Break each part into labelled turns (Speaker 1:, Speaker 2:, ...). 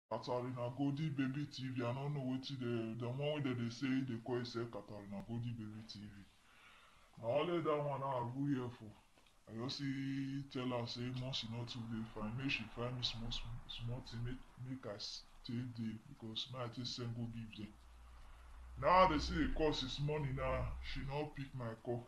Speaker 1: Katarina Goldie Baby TV. I don't know what the one that they say they call it say Katarina Goldie Baby TV. Now only that one I go here for. I just see tell her say once she not too dey fine, make she find me small thing make I stay there because now I just send go give them. Now they say the cost is money now. She not pick my call.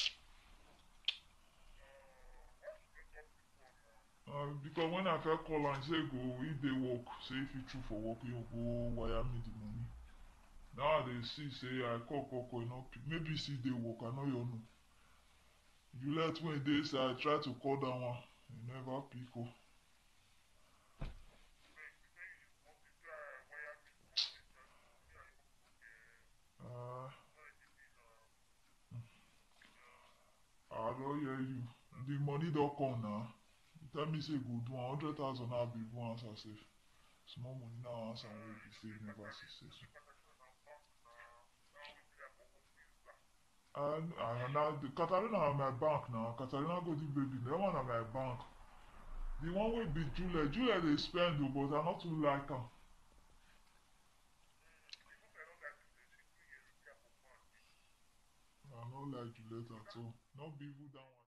Speaker 1: Because when I first call her, say go if they work, say if you true for work, you go wire me the money. Now they see say I call, you know, maybe see they work, I know you know. You let when they say I try to call that one, you never pick up. Uh, I don't hear you. The money don't come now. You tell me say go do 100,000 now be go answer safe. Small money now answer will be save never successful. And now the Catalina on my bank now. Catalina go the baby. That one on my bank. The one will be Julia they spend though, but I not too like her. I not like Juliet at all. Not be even that one.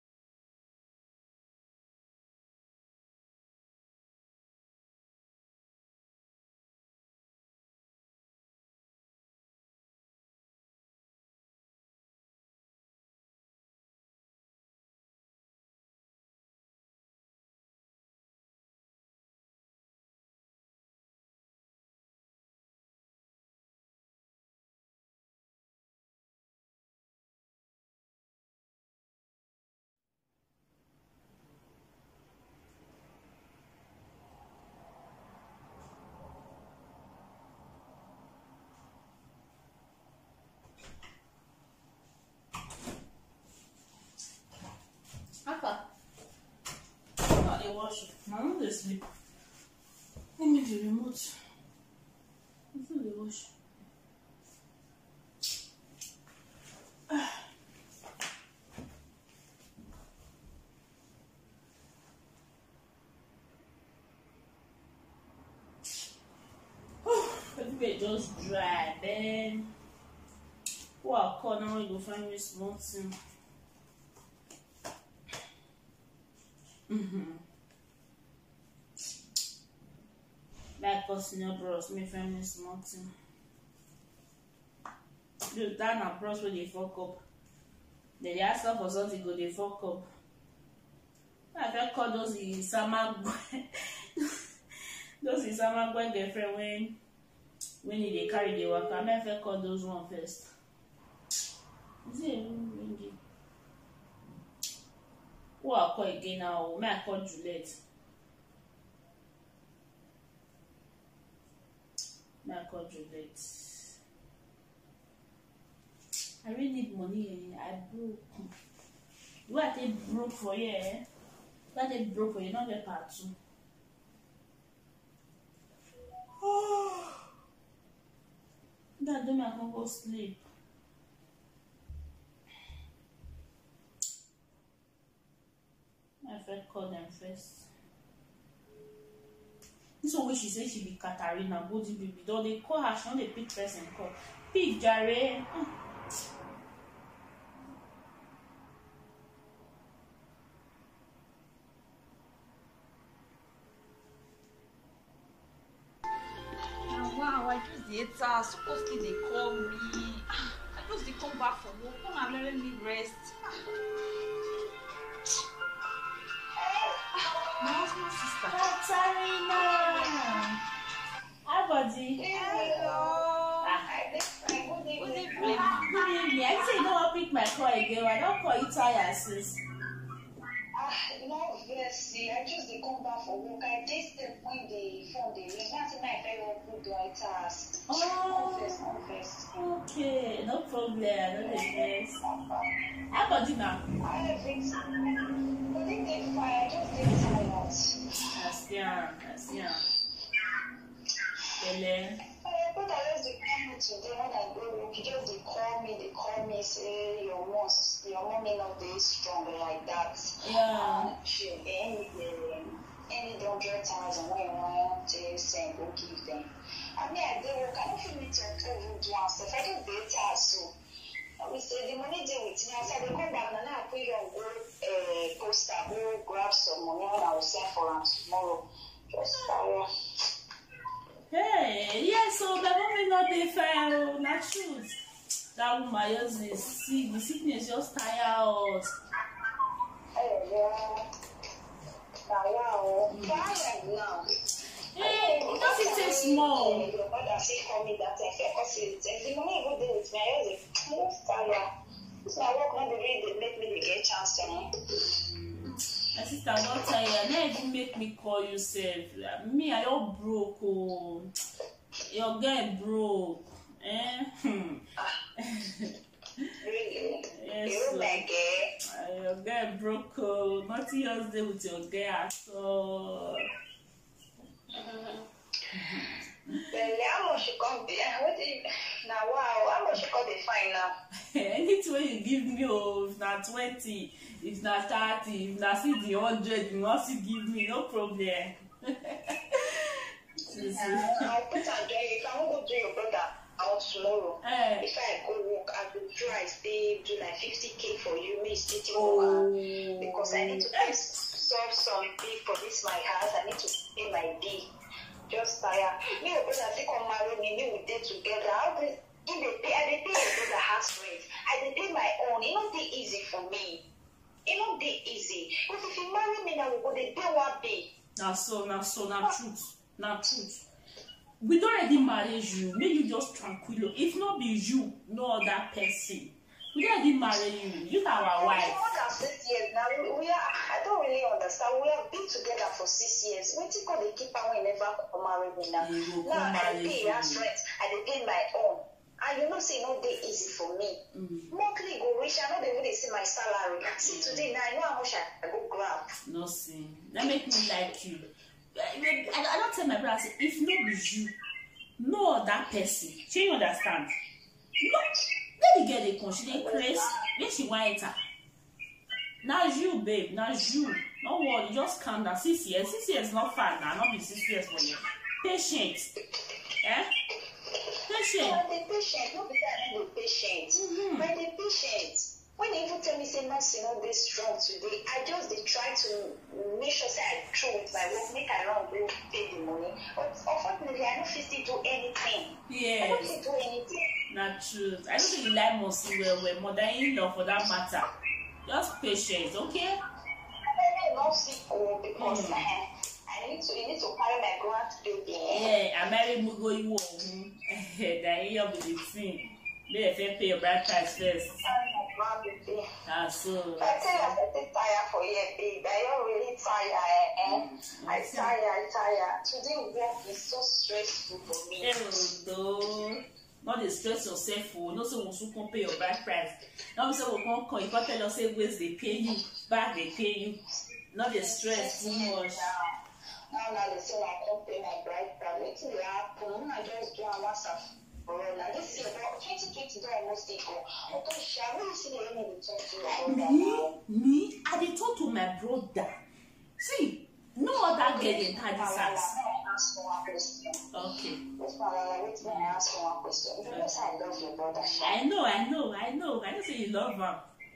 Speaker 2: Papa, not the wash. My mom is sleep. Let me the remote. It's not the wash. Everywhere just dry. Then, who I call now? You go find me small thing. Like us senior bros, me find me small thing. Dude, that na bros where they fuck up. Then they ask her for something, go they fuck up. I feel call those Isama those Isama boy girlfriend when they carry the work. I feel call those one first. Is it ringing? Who I call again now? May I call Juliet? May I call Juliet? I really need money. I broke. Do I take broke for you? Do I take broke for you? Not get part two. That do me I can go sleep. My friend call them first. This one wey she say she be Katarina Goldie Baby. Though they call her, she no dey pick person call. Pick jare.
Speaker 3: Wow, I just the haters. Supposedly they call me. I just they come back from work. Come and let me rest. My husband sister.
Speaker 2: Katarina! Hi, buddy.
Speaker 3: Hello. Good evening.
Speaker 2: Good evening. I say you don't want to pick my call again. I don't call you tired, sis.
Speaker 4: No, yes, see, I just they come back for work. I tasted when the phone they ring. That's my very good do I task. Confess.
Speaker 2: Okay, no problem. No stress. How about you now?
Speaker 4: I think but they fine. I just get tired.
Speaker 2: That's yeah. Bele.
Speaker 4: But I just they call me today when I go work. Just they call me, say your mom may not be strong like that.
Speaker 2: Yeah.
Speaker 4: Any 100,000 when you want to send, go give everything. I mean, I did work. I don't feel me to do myself. I do data, so we say the money deal with me. I said, come back and I put you on go poster, go grab some money and I will send for them tomorrow. Just
Speaker 2: Hey, yeah, so the woman not be fair, not shoes. That woman just sick, the sickness just tire us.
Speaker 4: Now.
Speaker 2: Hey, it doesn't take small.
Speaker 4: Your mother said for me that the money go deal with me. I just tired. This my work not the way they make me get chance to me.
Speaker 2: My sister, don't tell you. Now even make me call you safe. Me, I all broke. Oh. Your girl broke.
Speaker 4: Really?
Speaker 2: Yes.
Speaker 4: You my girl.
Speaker 2: Your girl broke. Oh. Nothing else there with your girl at all.
Speaker 4: Well, how much you come be? Now, wow, how much you come be fine now?
Speaker 2: Anything you give me, oh, if not 20, if not 30, if not 100, you must give me, no problem.
Speaker 4: I'll put and join you. If I won't go do your brother out tomorrow, if I go work, I will try stay do like 50K for you, me sitting over because I need to solve some bill for this my house. I need to pay my bill. Just tired. Me and brother say come marry me, we did together. How do they pay? I pay your brother house rent. I pay my own. It not be easy for me. It not be easy. Because if you marry me now, we go the day one be.
Speaker 2: Now truth. We don't already marry you. Make you just tranquilo. If not be you, no other person. We don't already marry you. You are our wife.
Speaker 4: More than 6 years now. We are. I don't really understand. We have been together for 6 years. When you call the keeper when never come marry me now. Now I pay house rent. I pay my own. And you know, say no day easy for me. Monthly go reach. I know they really see my salary. See today now. I know how much I go grab.
Speaker 2: No see. That make me like you. I don't tell my brother. Say, if not be you, no other person. Do you understand? No. Let me get a con. She dey crazy. Then she want it. Now you, babe. Now you. No worry. Just calm down. 6 years. 6 years not far now. Not be 6 years for you. Patient. Patient.
Speaker 4: No, the patient. No, because I am the patient. But the patient. When they even tell me say Nancy not be strong today, I just dey try to make sure say I throw with my work, make I run go pay the money. But unfortunately, I don't fit still do anything.
Speaker 2: Yes.
Speaker 4: I don't fit do anything.
Speaker 2: Not true. I don't think you like Mosi well, mother-in-law for that matter. Just patient, okay?
Speaker 4: I not sick because I need to. You need to carry my grand baby.
Speaker 2: Yeah, I marry Mugo you. Then you'll be the thing. They pay your bride price first. So.
Speaker 4: I tell you, I'm tired for you, babe. I am really tired. I tired. Today work is so stressful for me.
Speaker 2: Not the stress yourself for. No, so we can pay your bride price. Now we say we can't call. You can't tell us say ways they pay you, back they pay you. Not the stress too much.
Speaker 4: Now they say I can't pay my bride price. Wait till they happen. I just do a WhatsApp. Now this year, 2020 don't almost go. Okay, shall we see the enemy talk to your brother?
Speaker 2: Me? I did talk to my brother. See, no other girl in that house.
Speaker 4: Ask one question.
Speaker 2: Okay.
Speaker 4: Wait, I ask one question. You know, I love your brother.
Speaker 2: I know. I don't say you love him.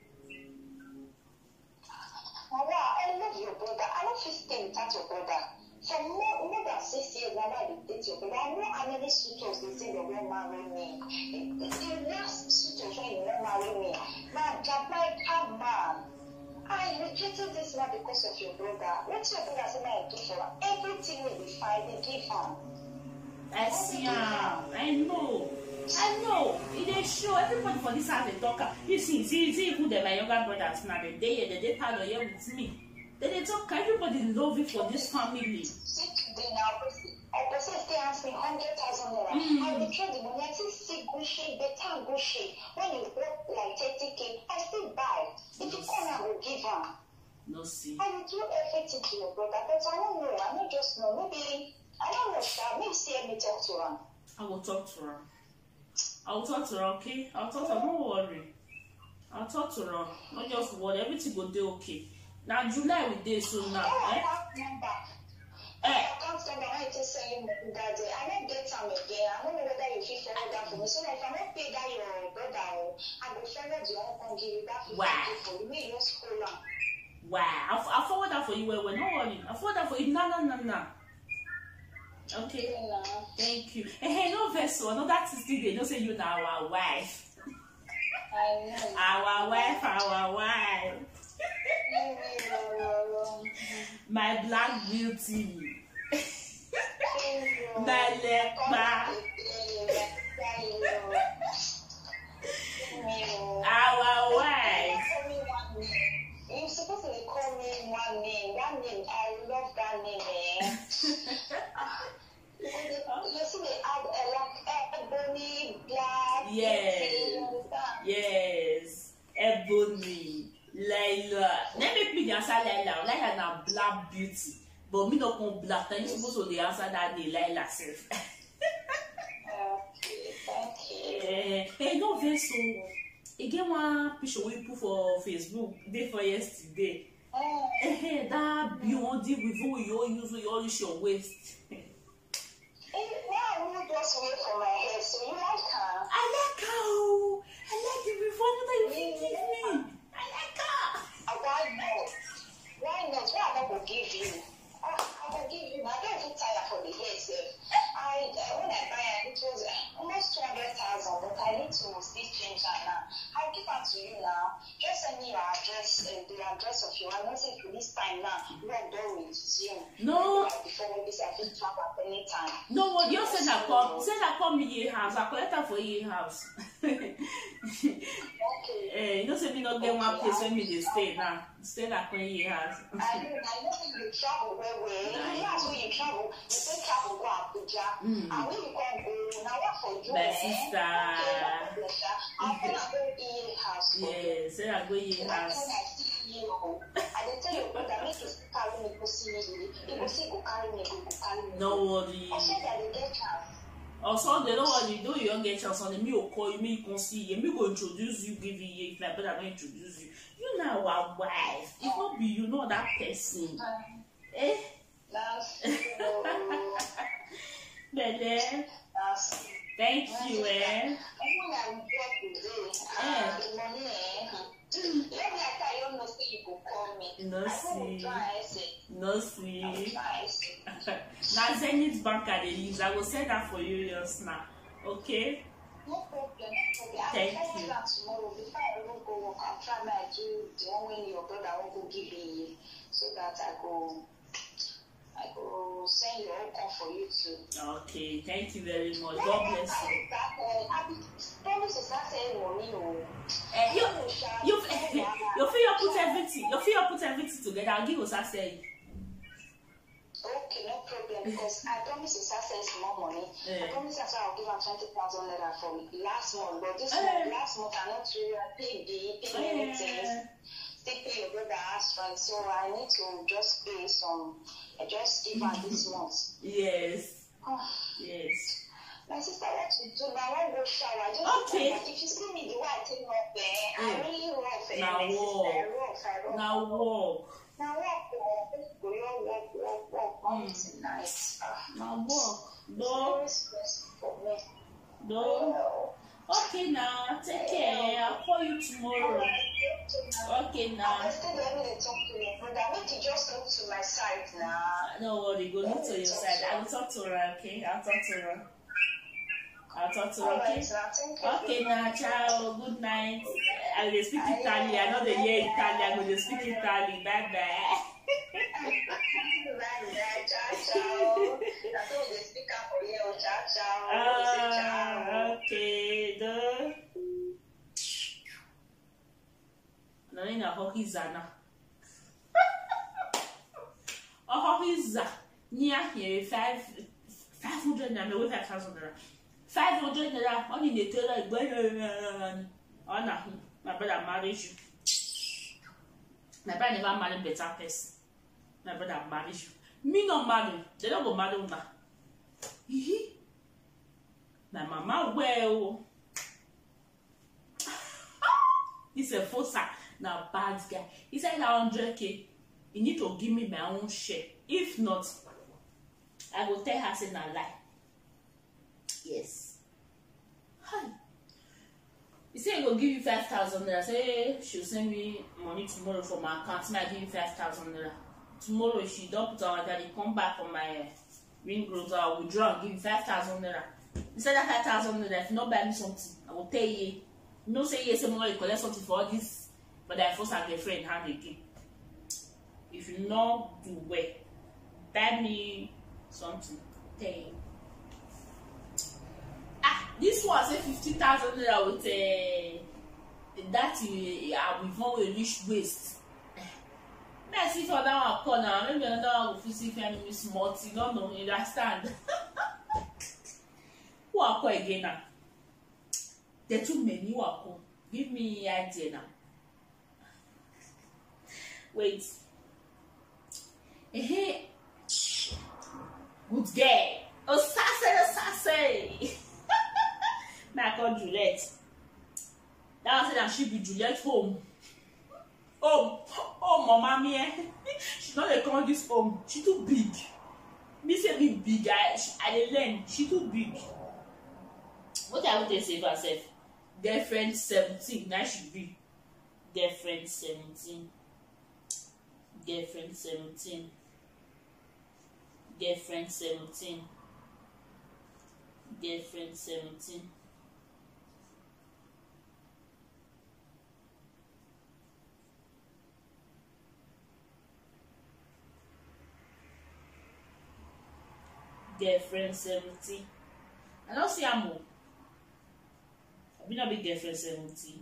Speaker 4: I love your brother. I don't feel stay without your brother. For more than 6 years now, I date your brother. I know how many suitors they say they won't marry me. The last suitors when you won't marry me, man, Jamaica man. I rejected this man because of your brother. What's your brother say I do for him? Everything will be fine. They give him.
Speaker 2: I see him. I know. It is sure everybody for this house they talk. You see who they my younger brothers now. They part of here with me. They talk. Everybody love you for this family.
Speaker 4: See today now, I person still ask me 100,000 naira. I will trade the money. I still see good shape, better good shape. When you work like 30K, I still buy. If you come, I will give her.
Speaker 2: No see.
Speaker 4: I will do everything to your brother, but I don't know. I don't just know. Maybe I don't know. Maybe see me talk to her.
Speaker 2: I will talk to her. Okay? I'll talk to her. Don't worry. I'll talk to her. Not just worry. Everything will do okay. Now July we day soon now.
Speaker 4: I can't remember. I can't remember how it is saying that day. I don't So if I don't pay that your brother, I will forward your uncle give you that 50K for you. May you scroll on.
Speaker 2: Wow, I'll forward that for you. Well, no worry. I'll forward that for you. No. Okay. Thank you. Hey, no vessel. No, that is the day. Don't say you now our wife.
Speaker 4: I know.
Speaker 2: Our wife. My black beauty. My leper. Our wife.
Speaker 4: You're supposed to call me one name. That name, I love that name, man. You see, they add like ebony, black.
Speaker 2: Yes. Ebony. Layla. Let me pick the answer Layla. Layla na black beauty. But me not come black. Then you supposed to answer that name Layla self.
Speaker 4: Okay, thank you.
Speaker 2: Hey, no vessel. Again, one picture we put for Facebook day for yesterday. That beyond it with who you all use your waist.
Speaker 4: Now I will just wait for my hair. So you like her?
Speaker 2: I like her. I like the reform that you give me. I like her.
Speaker 4: Why not? Why am I going to give you? I will give you. I don't even tire for the hair, sir. When I buy it, it was almost 200,000, but I need to still change that now. I'll give it to you now. Just send me your address, the address of your message for this time now. You are done with Zoom.
Speaker 2: No.
Speaker 4: Before maybe I can travel at any time.
Speaker 2: No, what you said that come me your house. I collect that for your house.
Speaker 4: Okay.
Speaker 2: You know, say me not get one place when me they stay now. Stay that when your house.
Speaker 4: I know you travel where that's where you travel. You say travel go Abuja. And when you come go, now what for you?
Speaker 2: My sister.
Speaker 4: I'm gonna go in your house.
Speaker 2: Yeah, say I go in your house.
Speaker 4: I didn't tell your brother, make you carry me, go see me. You go see, go carry me, go carry me.
Speaker 2: No worry.
Speaker 4: I said that they get chance.
Speaker 2: On Sunday, no what you do, you don't get chance on me. Will call you, me can see you, me go introduce you, give you if my brother will introduce you. You know our wife. It won't be you know that person.
Speaker 4: That's
Speaker 2: But then, thank you,
Speaker 4: the money, let me tell you, no see you go call me.
Speaker 2: No see. Now Zenith Bank I use. I will send that for you just now. Okay?
Speaker 4: No problem.
Speaker 2: Thank you.
Speaker 4: Tomorrow, before I even go work, I'll try my do the one when your brother won't go give me, so that I go send your own for you too.
Speaker 2: Okay, thank you very much. God bless you.
Speaker 4: Promise to start saying money.
Speaker 2: You feel put everything together. I'll give us a say.
Speaker 4: Okay, no problem. Because I promise to start saying more money. I promise that I'll give her 20,000 naira for last month. But this month, last month I'm not really paying anything. Still pay your brother ask rent, so I need to just pay some. I just give her this month.
Speaker 2: Yes. Yes.
Speaker 4: My sister, what to do? Now I won't go shower. Just okay. If you see me the way I take up there, I really rough.
Speaker 2: Now walk. Now walk.
Speaker 4: Now walk. It's nice.
Speaker 2: Now walk.
Speaker 4: No. It's very stressful for me.
Speaker 2: No. Okay, now take care. I'll call you tomorrow. Okay, now.
Speaker 4: I'm still let me talk to you, brother. Make you just look to my side now.
Speaker 2: No worry, go look to your side. I will talk to her, okay? I'll talk to her. Okay? Okay, now, ciao. Good night. I will speak Italian. I know they hear Italian. I will speak Italian. Bye bye.
Speaker 4: Ciao. That's all they speak up for you. Ciao.
Speaker 2: Okay, duh. Nani na hockey zana. Hockey za. Nia here 500 na me we 5,000 naira. 500 naira. Only the teller. Oh na, my brother married you. My brother never married better person. My brother married you. Me not marry. They don't go marry una. My mama well. He's a fossa. Now bad guy. He said 100K. You need to give me my own share. If not, I will tell her say na lie. Yes. Hi. will give you 5,000 naira. Say she'll send me money tomorrow from my account. I give you 5,000 naira. Tomorrow she don't put on that. They come back on my ring road. I will withdraw and give you 5,000 naira. Instead of 5,000 naira, if you not buy me something, I will tell you. No say yes, tomorrow you collect something for all this, but I force and girlfriend hand again. If you not do well, buy me something. Tell you. This one say 50,000 naira with that with one will reach waist. Let's see for that one corner. Maybe another one will see if I miss multi. No, you understand? Who are call again now? There are too many who are call. Give me idea now. Wait. Hey. Good girl. Oh, sassy. I call Juliet. That was that she be Juliet home. Oh, mama me. She not dey call this home. She too big. Me say me big. I dey learn. She too big. What I want to say for herself? Girlfriend 17. Now she be. Girlfriend 17. Girlfriend 17. Girlfriend 17. Girlfriend 17. Girlfriend 70. I don't see am o. I be not be girlfriend 70.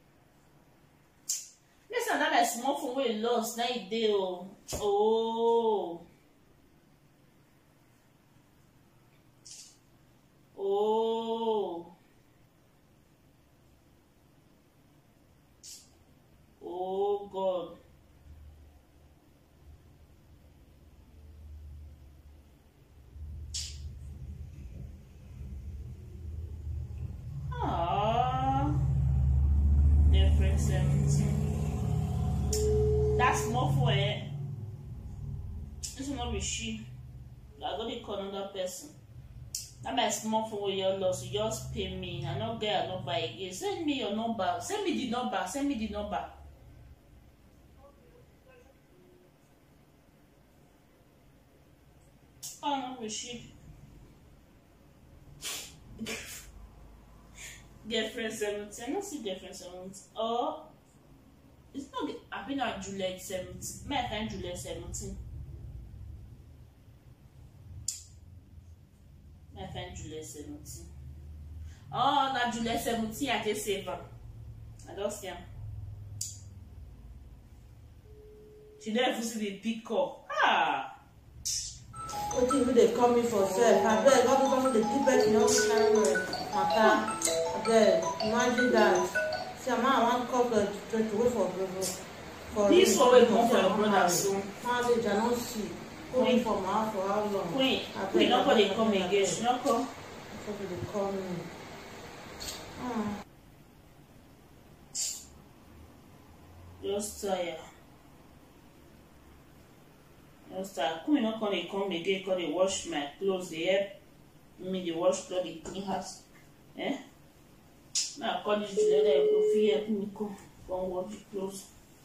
Speaker 2: Listen, that is small phone wey lost. Now it dey o. Oh. Oh. Oh God. Different 17. That's more for it. This will not be she. I got to call another person. That my small phone with your loss. You just pay me. I not get a number again. Send me your number. Send me the number. Send me the number. Oh, not be she. Girlfriend 17. I don't see girlfriend 17. Oh, it's not. I've been at Juliet 17. May I find Juliet 17? May I find Juliet 17? Oh, not Juliet 17. I can save her. I don't see her. She don't even see the picture. Ah.
Speaker 5: What do they call me for self? I beg, God will come to the people in all this kind of matter. Imagine that. See, I'm one couple to wait for
Speaker 2: this one will come for your brother soon.
Speaker 5: How they not see? Going for my for how long?
Speaker 2: Queen, nobody come again. She not come.
Speaker 5: They call me.
Speaker 2: Just tired. Queen not come again because they wash my clothes. They help me. They wash clothes. They clean house. Eh? Now, call this lady, go fear me, come wash the clothes.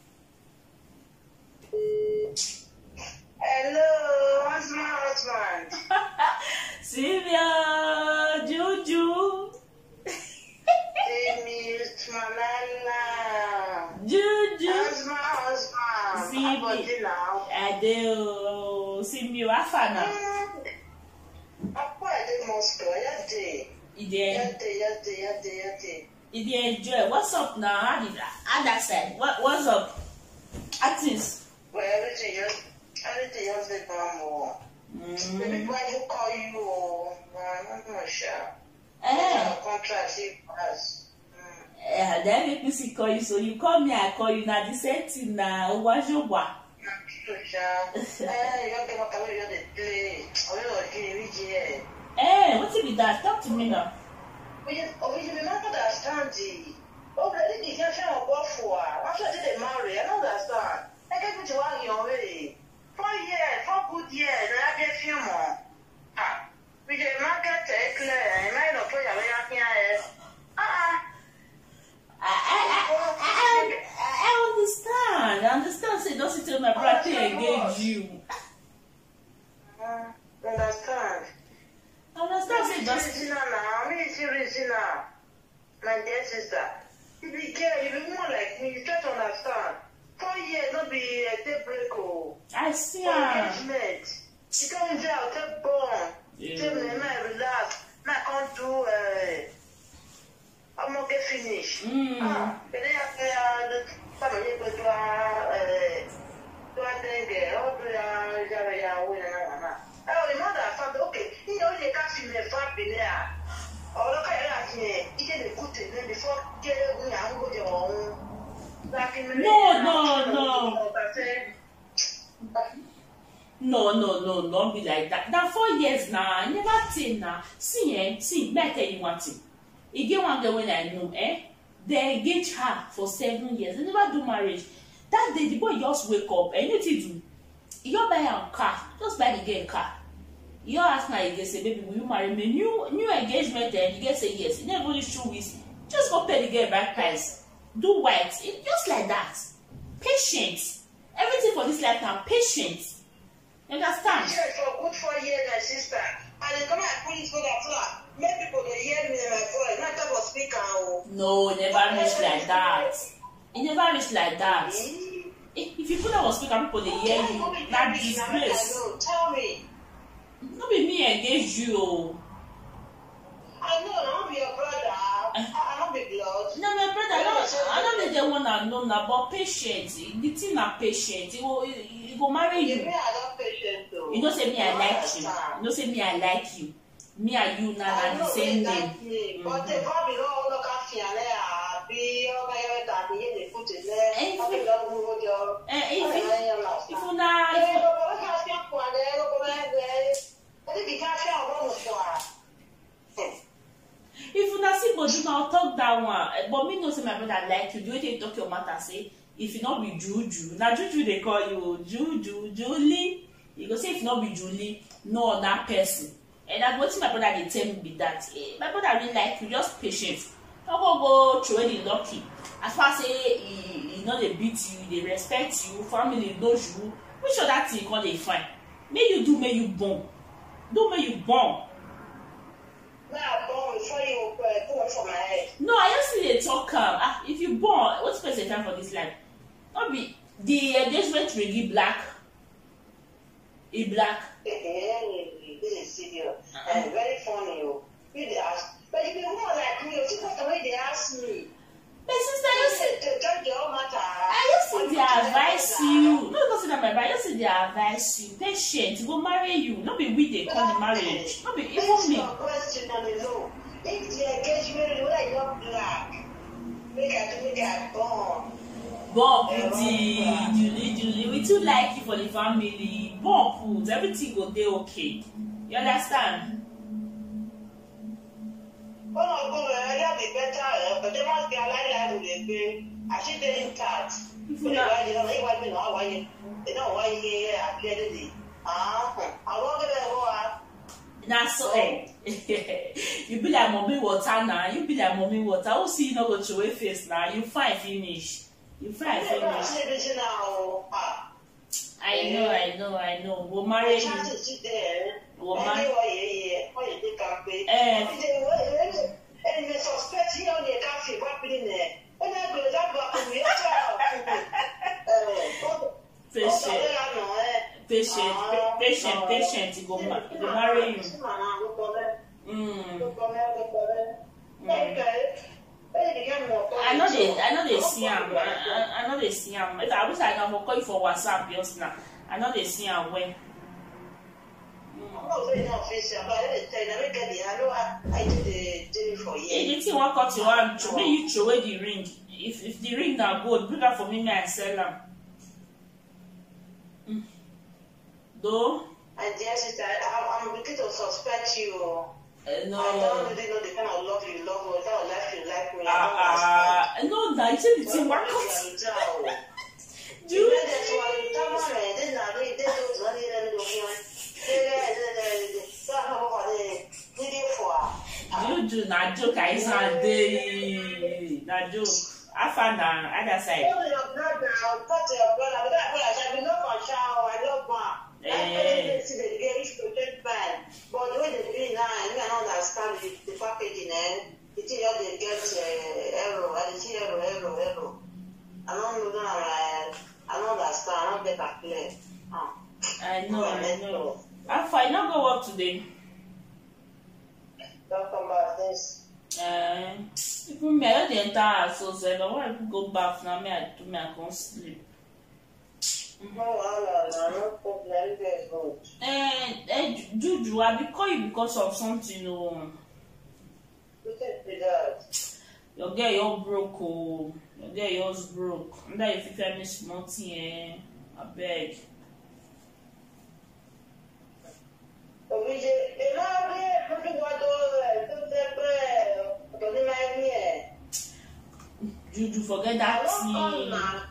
Speaker 4: Hello, what's my husband?
Speaker 2: Sylvia, Juju.
Speaker 4: Amy, it's Malala.
Speaker 2: Juju.
Speaker 4: What's my husband?
Speaker 2: See me
Speaker 4: now.
Speaker 2: Adeo. See me, what fun now?
Speaker 4: I'm quite a Moscow, yeah,
Speaker 2: If you enjoy, what's up now? How that side? What's up? Actings.
Speaker 4: Well, everything else they come more. Maybe when you call you, I'm not sure. Contract see us.
Speaker 2: Then make me see call you. So you call me, I call you. Now the same thing now. What's your what?
Speaker 4: You don't get what I play.
Speaker 2: What's it be that? Talk to me now.
Speaker 4: We remember that standing. Already the generation of God for after they marry, I don't understand. I get me to 1 year already. 4 years, 4 good years, I get a few more. We the market clear, I might not play away up here. the girl, you be more like me. You try to understand. 4 years, not be a day break.
Speaker 2: I see.
Speaker 4: Engagement. You can't say I'll take born. Tell me, I relax. I can't do. I'm not get finished. But then the family go to oh, the mother found okay. You know, they can't see me far there. Or look at me, he did a good thing before getting me and go to your own.
Speaker 2: No, don't be like that. That 4 years now, I never think now. See, let me tell you one thing. You get one girl when I know, they engage her for 7 years. They never do marriage. That day, the boy just wake up and you do. You buy a car, just buy the girl a car. You ask my girl, say, baby, will you marry me? New engagement, and you get say yes. You never really show with. Just go pay the girl back price. Do white. It's just like that. Patience. Everything for this lifetime, patience. You understand?
Speaker 4: Yes, for good 4 years, my sister. And then come and put it so that make people they hear me in my voice. Not type of speaker.
Speaker 2: No, it never reach like that. It never reach like that. If you put on speaker, people they hear you. That disgrace.
Speaker 4: Tell me.
Speaker 2: No be me engage you.
Speaker 4: I know, I don't be your brother. I don't be blood.
Speaker 2: No, my brother, I don't be the one that know about patience. The thing na patience. He go marry you.
Speaker 4: Me, I don't patient though.
Speaker 2: You don't say me I like you. You don't say me I like you. Me and you now are the same name.
Speaker 4: But the family all look at you and be over here that they put it there. If
Speaker 2: you now, if you not see body now talk that one, but me know say my brother like you. Do you talk your matter say if you not be Juju, now Juju they call you Julie. You go say if not be Julie, no other person. And that's what my brother they tell me be that. My brother really like you, just patient. Don't go throw any lucky. As far as say he know they beat you, they respect you, family knows you. Which other thing call they find? May you do, may you born. Do may you born. No, I just see they talk. If you born, what's the time for this life? Not be the engagement ring black. A black.
Speaker 4: This is serious and very funny. You ask, but you be more like me. You see the way they ask me.
Speaker 2: But sister, you see,
Speaker 4: I
Speaker 2: used to advise you. No, don't say that, my brother. I used to advise you. Patient, go marry you. Not be we they call the marriage. Not be even me.
Speaker 4: Question on the law. If the engagement, what are you black? Make a born.
Speaker 2: Bob, Julie, we too like you for the family. Bob, food, everything go there okay. You understand?
Speaker 4: Oh, no, be better, but they must be alive with the I should be in touch. They know why you appear today. I won't
Speaker 2: now so you be like mommy water now. You be like mommy water. I'll see you not go to your face now. You fine finish. You fine finish. I know. We'll marry you. We'll marry you.
Speaker 4: And the suspect here on the cafe, what in there? And I go that me.
Speaker 2: Patient. He go marry you. I know they see him. I know they see him. If I wish I can call you for WhatsApp just now. I know they see him when. The thing won't cut you out. May you throw away the ring. If the ring are good, bring that for me and sell them. Though.
Speaker 4: And yes, sister, I'm beginning to suspect you.
Speaker 2: No.
Speaker 4: I don't really know the kind of love you love or the kind of life you like me.
Speaker 2: No, that is the thing. What
Speaker 4: Juju,
Speaker 2: na joke I sound day. Na joke. I found on other side.
Speaker 4: The thing they get error. I see error. I don't know that I don't understand. I don't get that clear.
Speaker 2: I know. I'm fine. Not go work today.
Speaker 4: Don't come back this.
Speaker 2: Even me, I don't enter house, so I don't want to go back now. I can't sleep.
Speaker 4: No problem. Very good.
Speaker 2: Juju, I be call you because of something.
Speaker 4: Look at that.
Speaker 2: Your girl, you're broke. Oh, your girl, yours broke. And that if you feel small thing, I beg. Juju, forget that thing.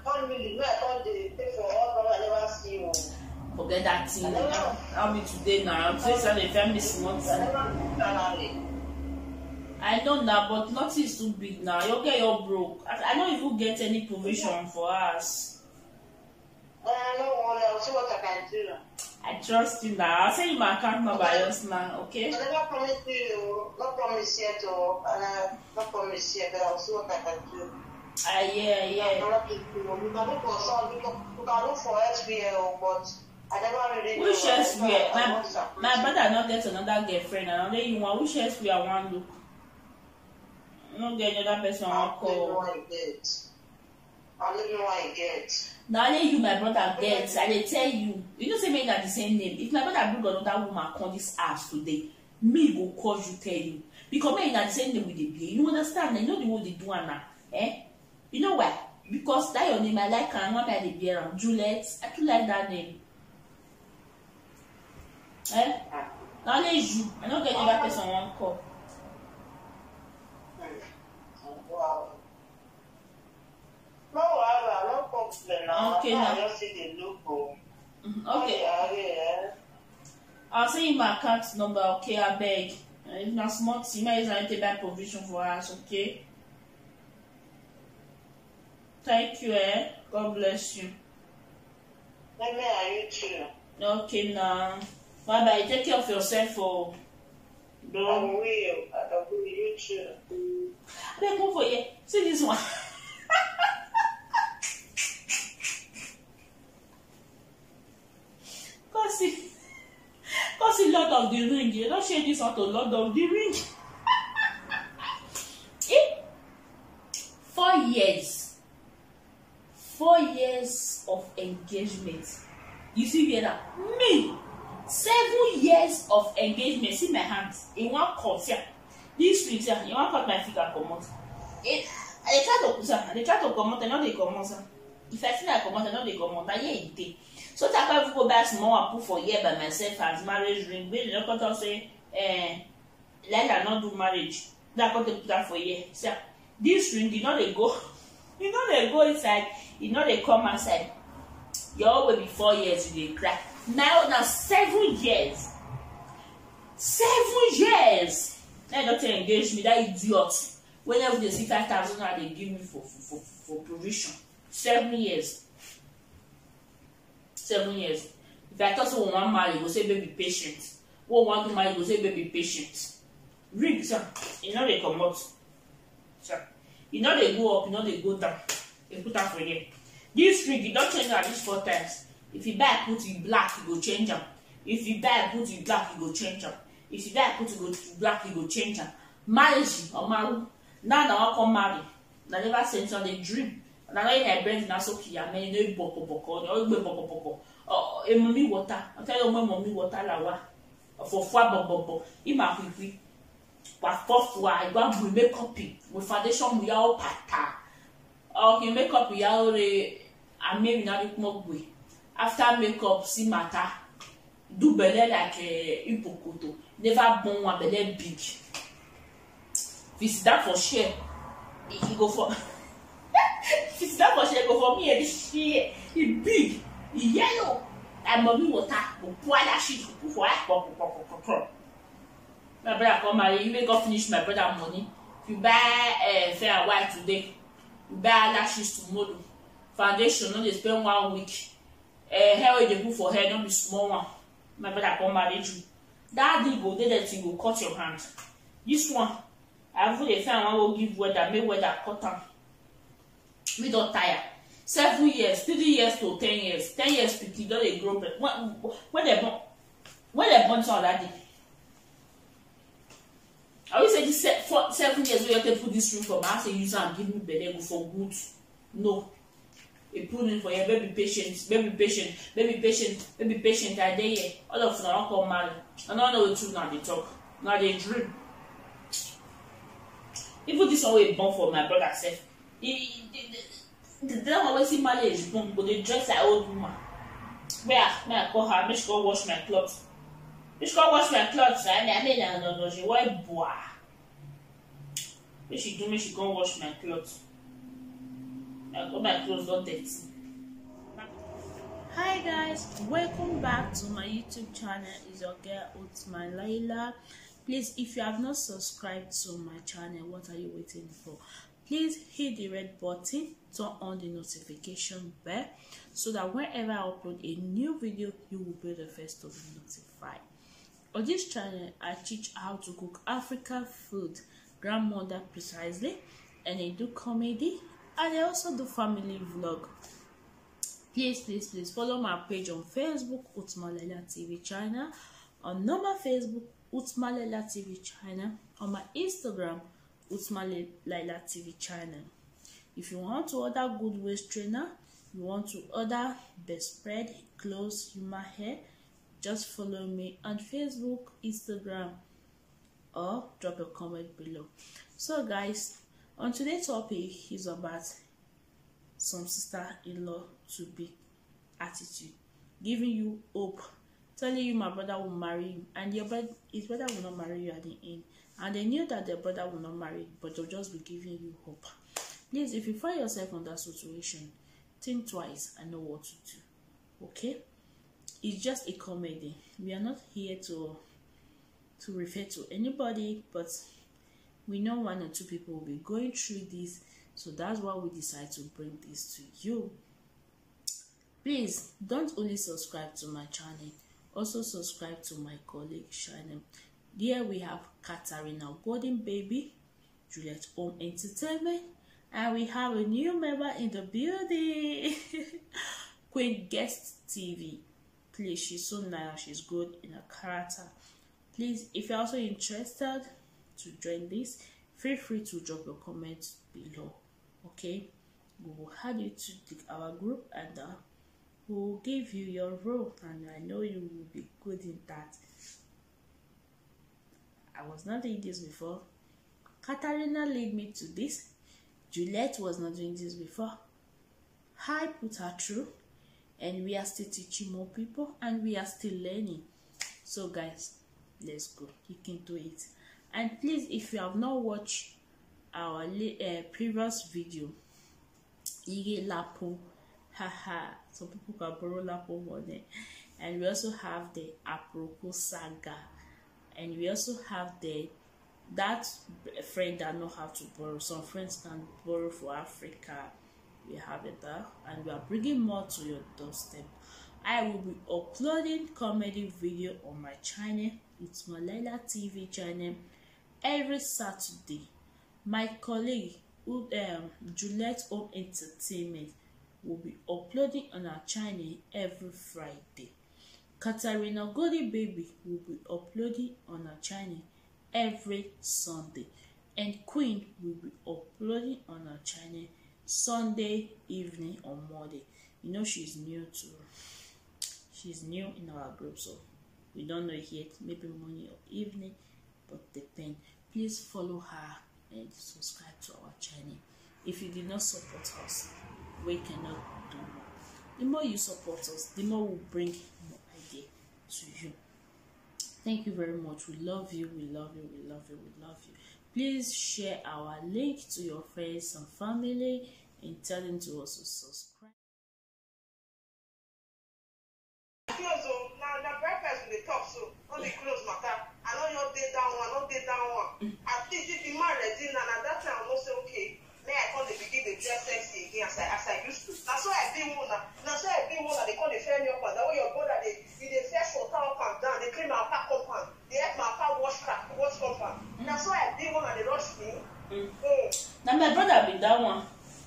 Speaker 2: Forget that thing. I'll be today now. I'm saying the family small thing. I know now, but nothing is too big now. Your girl, you're broke. I don't even get any provision for us.
Speaker 4: I know. I'll see what I can do.
Speaker 2: I trust you now. I'll send you my account number just now, okay?
Speaker 4: I never promised you. Not promise yet, not promise yet, but I'll see what I can do.
Speaker 2: Yeah.
Speaker 4: You can look for some. You can look for SBL, but I never really.
Speaker 2: Which SBL? My brother not get another girlfriend, and only you want. Which SBL I want look? No get another person I want call.
Speaker 4: I'll let you know what I get.
Speaker 2: Now only you, my brother, gets. I dey tell you. You know say me na the same name. If my brother bring another woman come this house today, me go call you tell you. Because me na the same name with the beer. You understand? You know the way they do now. You know why? Because that your name I like and one by the beer. Juliet. I too like that name. Now only you. I don't get another person one call.
Speaker 4: Wow. No problem.
Speaker 2: Okay, now.
Speaker 4: I just see the logo.
Speaker 2: Okay. I'll send you my account number, okay? I beg. If not small, you might as well buy provision for us, okay? Thank you, God bless you.
Speaker 4: Let me are you too.
Speaker 2: Okay, now. Bye bye. Take care of yourself, oh.
Speaker 4: I will. You too.
Speaker 2: I beg, come for you. See this one. Cause the Lord of the Ring. You don't share this out to Lord of the Ring. 4 years. 4 years of engagement. You see where that? Me. 7 years of engagement. See my hands. In one cut here. This week here. In one cut my finger come out. I try to come out. I know they come out. If I feel like come out, I know they come out. I hear it. So I can't go back small and put for a year by myself as marriage ring. When you don't say, let her not do marriage. That got to put that for a year. So this ring, you know they go inside, you know they come outside. You always be 4 years, you dey cry. Now 7 years. 7 years. Now don't engage me, that idiot. Whenever they see 5,000, they give me for provision. 7 years. 7 years. If I thought someone want marry, go say baby patient. Who want to marry, go say baby patient. Ring, sir. You know they come out. Sir. You know they go up, you know they go down. They put that for you. This ring, you don't change at least 4 times. If you buy put it black, you go change them. If you buy put it black, you go change them. If you buy put it black, you go change them. Marriage or marry. Now I come marry. I never sent on the dream. And I know my brain is so clear. I mean, no boko. No boko. Oh, a mommy water. I tell you, my mommy water la wa. For 4 boko. Ima quickly. But 4 I go and make copy with foundation. We are pata. Okay, makeup we are already. I maybe not look more way. After makeup, see matter. Do belly like a ipokoto. Never born one belly big. If that for share, it go for. If that for share, go for me. This share, it big, it yellow. And mommy water, go pour that shit. Go for my brother come marry. You make up finish my brother money. If you buy fair and white today, you buy lashes tomorrow. Foundation, no, they spend 1 week. Hair wey dey put for hair, no be small one. My brother come marry you. That day go dey that you go cut your hand. This one, I even dey say I wan go give weather, make weather cut am. Me don tire. 7 years, 3 years to 10 years. 10 years pikin don dey grow. When they born child that day. I will say this 7 years wey you take put this room for my house and use am give me belle go for good. No. You put in for here, baby patient, baby patient, baby patient, baby patient. I dey here. All of them don't come marry. I don't know the truth now they talk. Now they dream. Even this one wey born for my brother sef. They always see marriage born, but they dress like old woman. Where may I call her? Make she go wash my clothes. Make she go wash my clothes. I mean, no, she white boy. Make she do me, she go wash my clothes. All my clothes don't dirty. Hi guys, welcome back to my YouTube channel. It's your girl Utman Laila. Please, if you have not subscribed to my channel, what are you waiting for? Please hit the red button, turn on the notification bell so that whenever I upload a new video, you will be the first to be notified. On this channel, I teach how to cook African food, grandmother precisely, and I do comedy, and I also do family vlog. Please follow my page on Facebook, Utman Laila TV channel, on normal Facebook, Utman Laila TV channel, on my Instagram, Utman Laila TV channel. If you want to order good waist trainer, you want to order bedspread, clothes, human hair, just follow me on Facebook, Instagram, or drop a comment below. So guys, on today's topic is about some sister-in-law to be attitude, giving you hope, telling you my brother will marry you, and his brother will not marry you at the end. And they knew that their brother will not marry, but they'll just be giving you hope. Please, if you find yourself in that situation, think twice and know what to do. Okay? It's just a comedy. We are not here to refer to anybody, but we know 1 or 2 people will be going through this, so that's why we decide to bring this to you. Please, don't only subscribe to my channel, also subscribe to my colleague's channel. Here we have Katarina Golden Baby, Juliet Home Entertainment, and we have a new member in the building, Queen Guest TV. Please, she's so nice, she's good in her character. Please, if you're also interested to join this, feel free to drop your comments below. Okay, we will add you to our group, and we will give you your role, and I know you will be good in that. I was not doing this before. Katarina led me to this. Juliet was not doing this before. I put her through, and we are still teaching more people, and we are still learning. So guys, let's go. You can do it. And please, if you have not watched our previous video, Ige Lapo, haha, some people can borrow Lapo money, and we also have the Aproko Saga, and we also have that friend that know how to borrow. Some friends can borrow for Africa. We have it there, and we are bringing more to your doorstep. I will be uploading comedy video on my channel, Utman Laila TV channel, every Saturday. My colleague, Juliet Home Entertainment, will be uploading on our channel every Friday. Katarina Golden Baby will be uploading on our channel every Sunday, and Queen will be uploading on our channel Sunday evening or Monday. You know she's new in our group, so we don't know yet, maybe morning or evening, but depend. Please follow her and subscribe to our channel. If you did not support us, we cannot do more. The more you support us, the more we'll bring more idea to you. Thank you very much. We love you, we love you, we love you, we love you. Please share our link to your friends and family and tell them to also subscribe.
Speaker 6: Now breakfast with the top, so only close matter. I know you're day down one, not day down one. At least if you married, and at that time I'm also okay. Then I call the begin the dress sexy again as I used to. That's why I didn't want that. That's why I didn't want that they call the fair up and that way your brother they first for town up and down, they clean my car compound, they help my car wash compound. That's why I didn't want that they rush me.
Speaker 2: my brother be that one.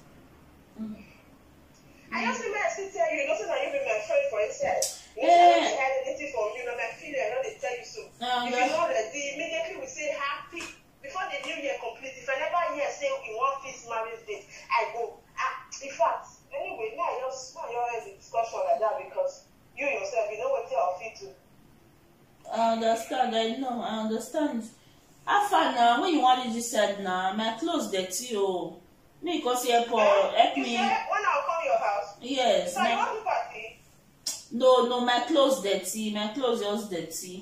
Speaker 6: I just remember I still tell you, nothing that you be my friend for inside. You know, I don't hide anything from you, no, my feeling, I know they tell you so. If you're not ready, immediately we say happy. Before the new year complete, if I never hear say we want fix marriage date, I go. In fact, anyway, now I just have a discussion like that because you yourself, you know what you're fit to.
Speaker 2: I understand, I know, I understand. How far now, when you want to decide now, my clothes dirty, oh. Me, because help me.
Speaker 6: When I'll come your house?
Speaker 2: Yes.
Speaker 6: So you want to party?
Speaker 2: No, my clothes dirty. My clothes just dirty.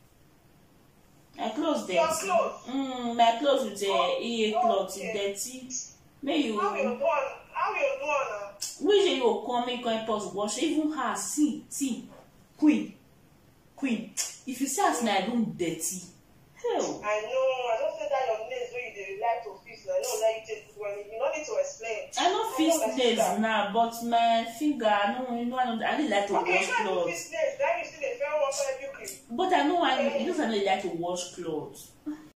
Speaker 2: My clothes dirty.
Speaker 6: Your clothes?
Speaker 2: My clothes with a cloth dirty. May you.
Speaker 6: How you do
Speaker 2: Which you come make a pause wash? Even her, see, queen. If you say as my room dirty, hell.
Speaker 6: I know. I don't say that your nails where you like to fix. I know that you take when you don't need to explain.
Speaker 2: I don't fix nails now, but my finger, I don't like to wash clothes.
Speaker 6: Then you see the fair water every cream.
Speaker 2: But I know it doesn't really like to wash clothes.